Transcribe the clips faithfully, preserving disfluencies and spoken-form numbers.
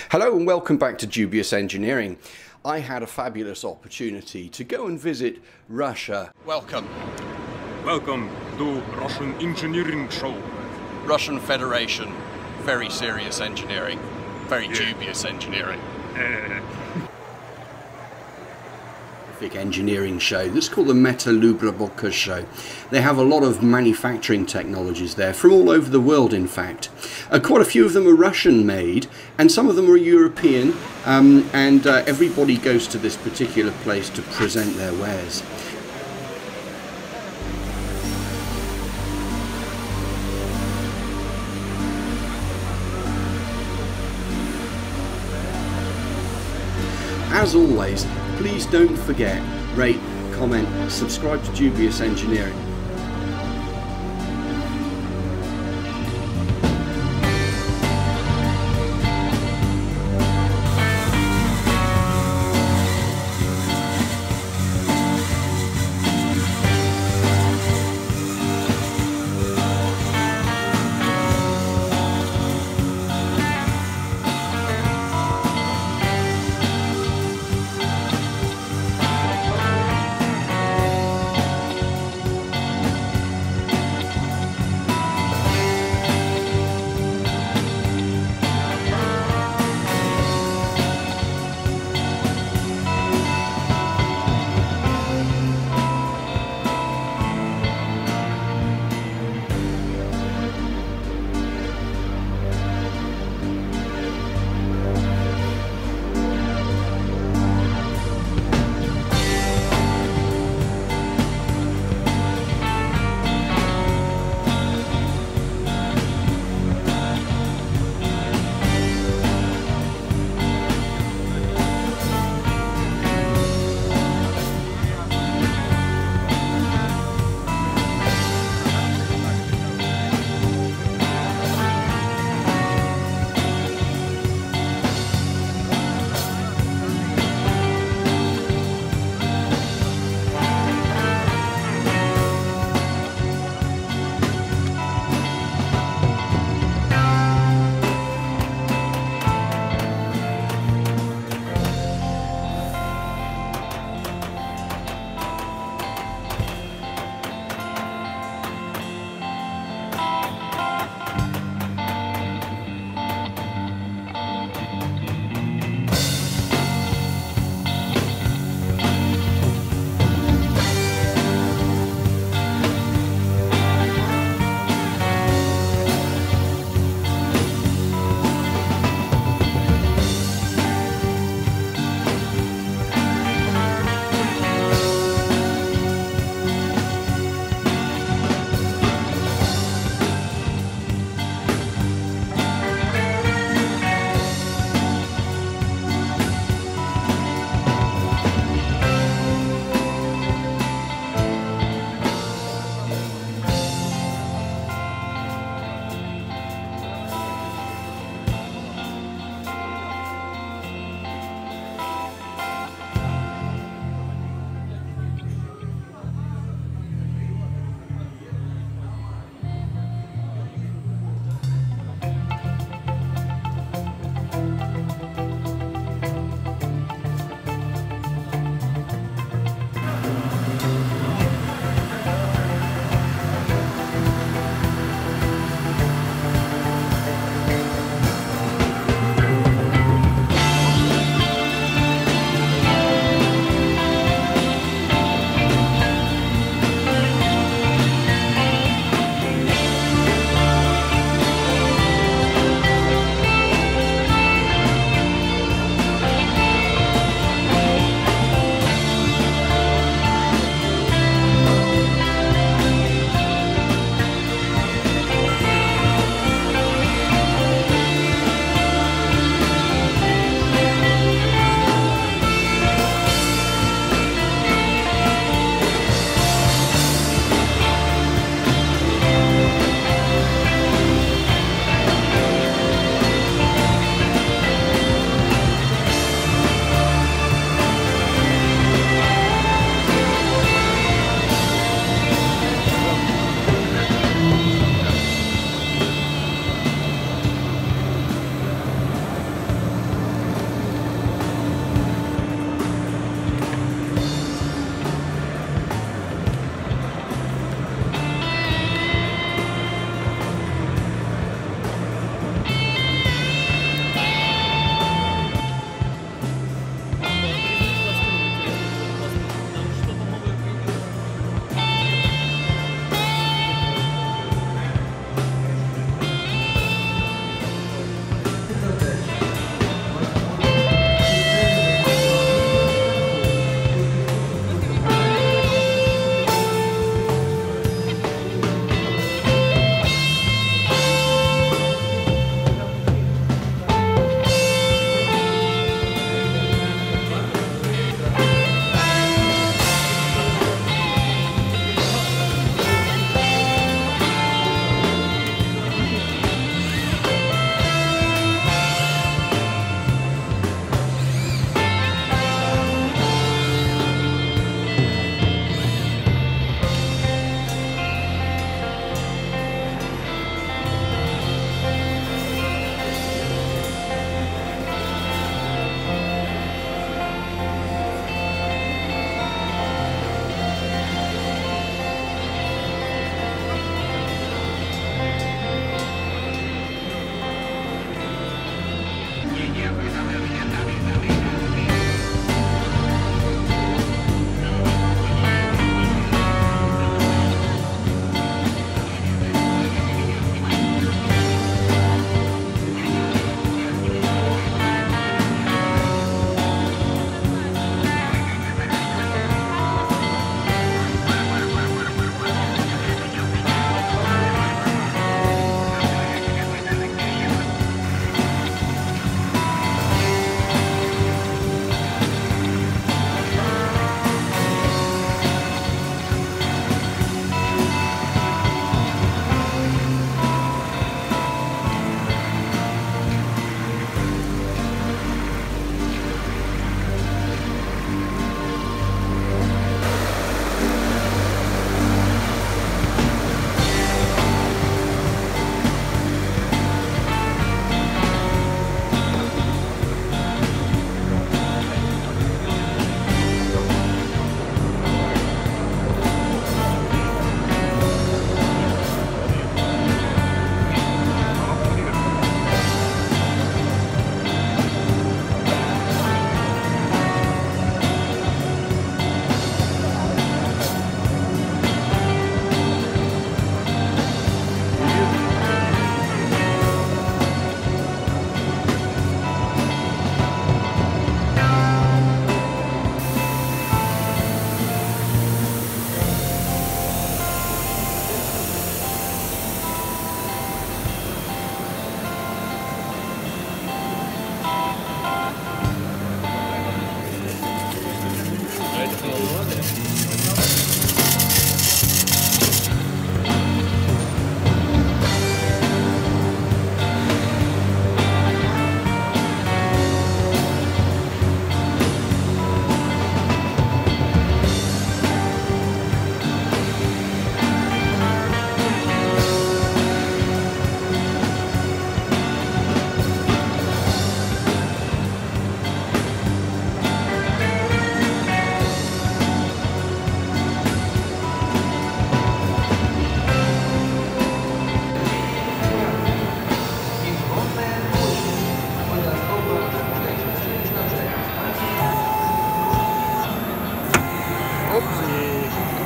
Hello and welcome back to Dubious Engineering. I had a fabulous opportunity to go and visit Russia. Welcome. Welcome to Russian engineering show. Russian Federation. Very serious engineering. Very yeah. dubious engineering. Uh. Engineering show. This is called the Metalloobrabotka show. They have a lot of manufacturing technologies there from all over the world, in fact. Uh, quite a few of them are Russian made and some of them are European, um, and uh, everybody goes to this particular place to present their wares. As always, please don't forget, rate, comment, subscribe to Dubious Engineering.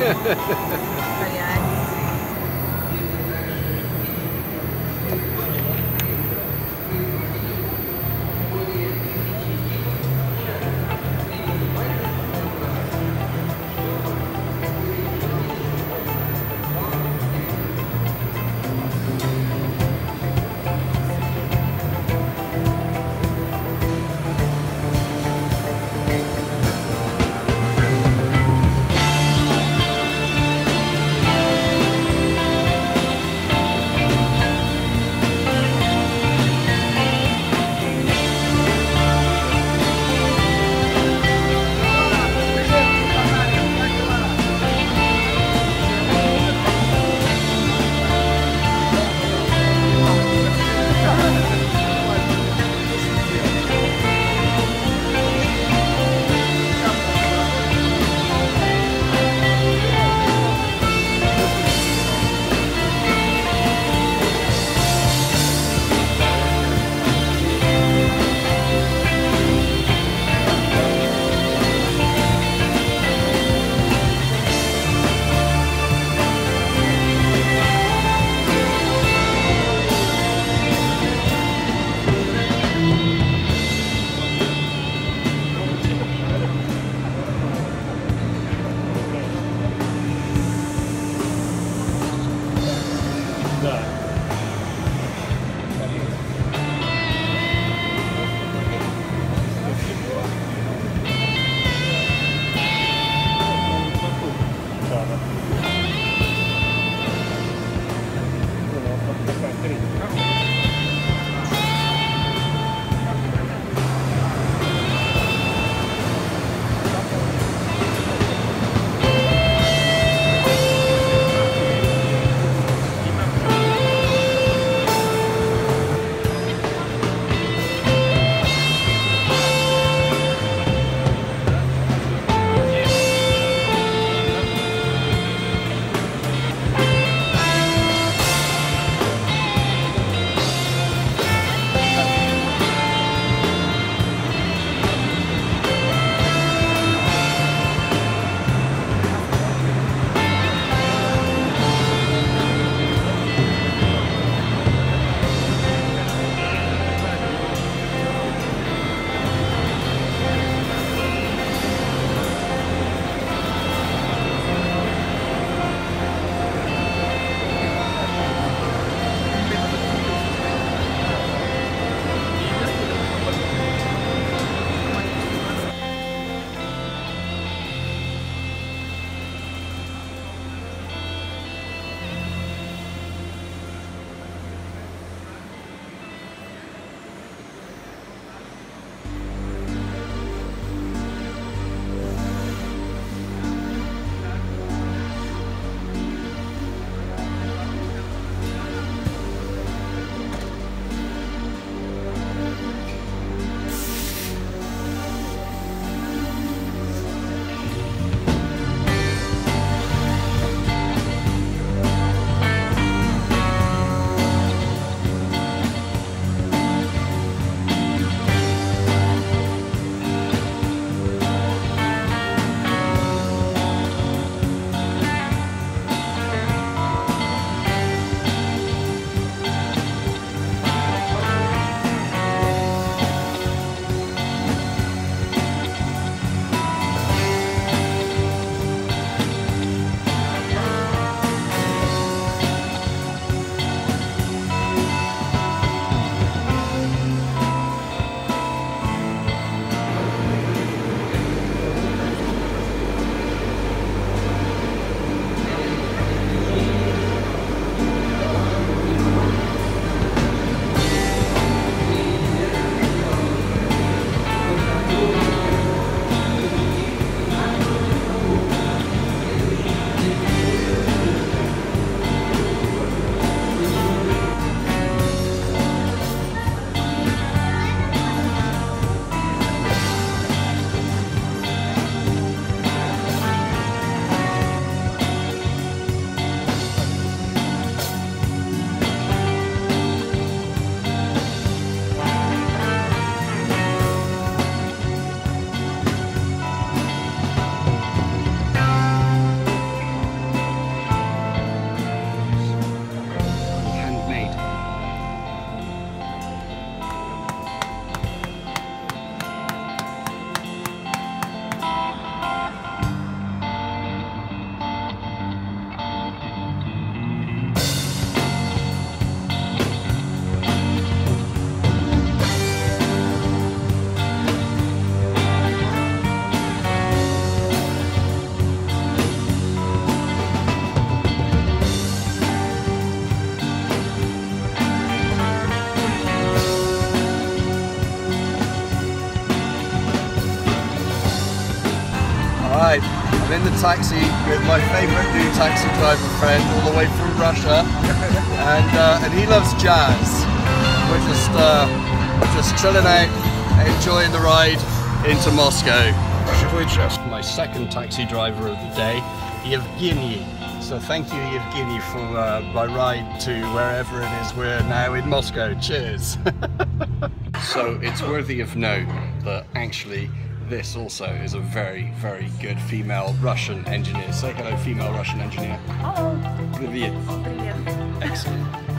yeah. right, I'm in the taxi with my favourite new taxi driver friend all the way from Russia, and uh, and he loves jazz. We're just uh, just chilling out, enjoying the ride into Moscow. My second taxi driver of the day, Evgeny. So thank you, Evgeny, for uh, my ride to wherever it is we're now in Moscow. Cheers. So it's worthy of note that actually this also is a very, very good female Russian engineer. Say hello, female Russian engineer. Hello. Привет. Привет. Excellent.